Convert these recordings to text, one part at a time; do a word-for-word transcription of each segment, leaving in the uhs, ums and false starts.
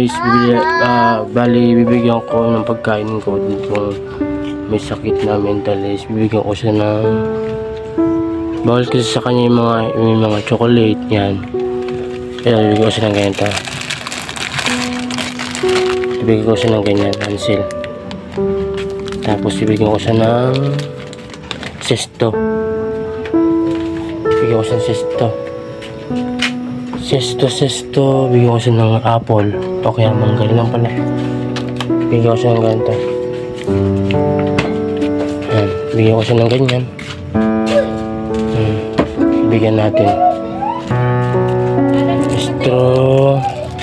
guys, bibili, uh, bali bibigyan ko ng pagkain ko kung may sakit na mentalist. Bibigyan ko siya ng bawal kasi sa kanya yung mga, yung mga chocolate yan. Kaya bibigyan ko siya ng ganito. Bibigyan ko siya ng ganyan, Ansel. Tapos bibigyan ko siya ng sesto. Bibigyan ko siya ng sesto. Sesto, sesto. Bibigyan ko siya ng apple. O kaya mangga lang pala. Bibigyan ko siya ng ganito. Ayan. Bibigyan ko siya ng ganyan. Hmm. Bibigyan natin. Straw.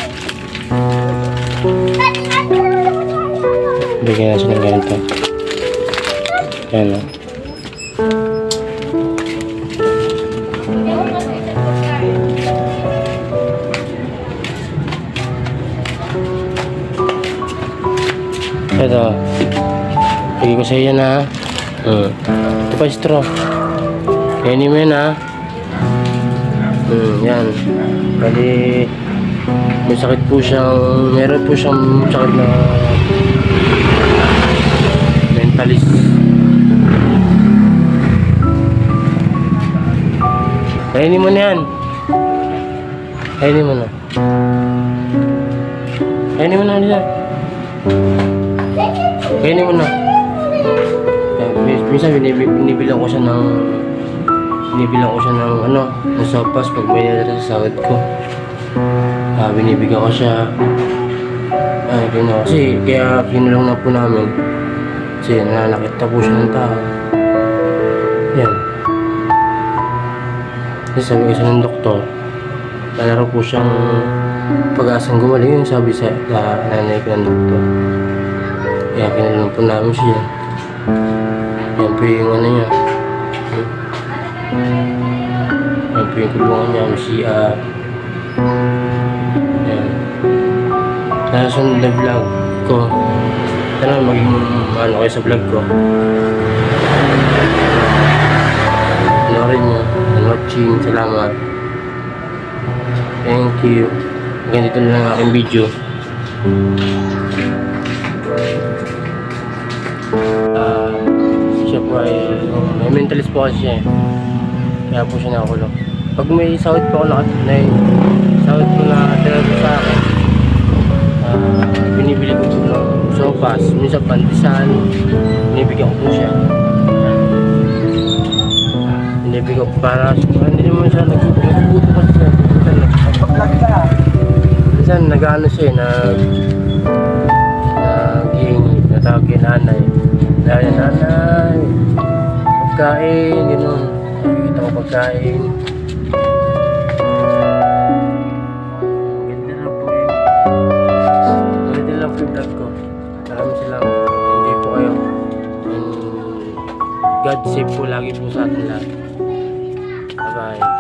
Bibigyan natin siya ng ganito. Ayan o. Ito, bigay ko sa iyo na. Hmm. Ito pa straw. Yan mo yan ha. Hmm, yan. Bali, may sakit po siyang, meron po siyang sakit na mentalist. Kainin mo na yan. Kainin mo na. Kainin mo na nila. Kainin mo na. Minsan binibilang ko siya ng binibilang ko siya ng ano, ng sopas pag may nalala sa sahod ko. Ah, binibigyan ko siya. Ay, gano'n. Kasi kaya pinulong na po namin. Kasi nananakit na po siya ng tao. Yan. Kasi sabi kasi ng doktor, lalaro po siyang pag-asang gumaling, yung sabi sa uh, nanay ko ng doktor. Kaya pinulong po namin siya. Yan po yung ano niya. Yan po yung kulungan niya. May C R. Yan. Nasunod na vlog ko. Sana maging ano kayo sa vlog ko. Panorin nyo. And watching. Salamat. Thank you. Ganito na lang aking video. Uh, siya po ay may mentalist po kasi siya eh. Kaya po siya nakakulong. Pag may sahod po ako nakatinay, sahod po na tira po sa akin, uh, binibili ko po ng sopas, minsan pantisan, binibigyan ko po siya. Binibigyan ko para, hindi naman siya nagbubuto kasi siya. Nagpapag ka. Minsan nag-ano siya eh, nag nag-iingi, natawag kay nanay. Dahil nanay, pagkain, gano'n. Nakikita ko pagkain. Ganda lang po yung ganda lang po yung vlog ko. Maraming salamat. Enjoy po kayo. And God save po lagi po sa atin lahat. Bye bye.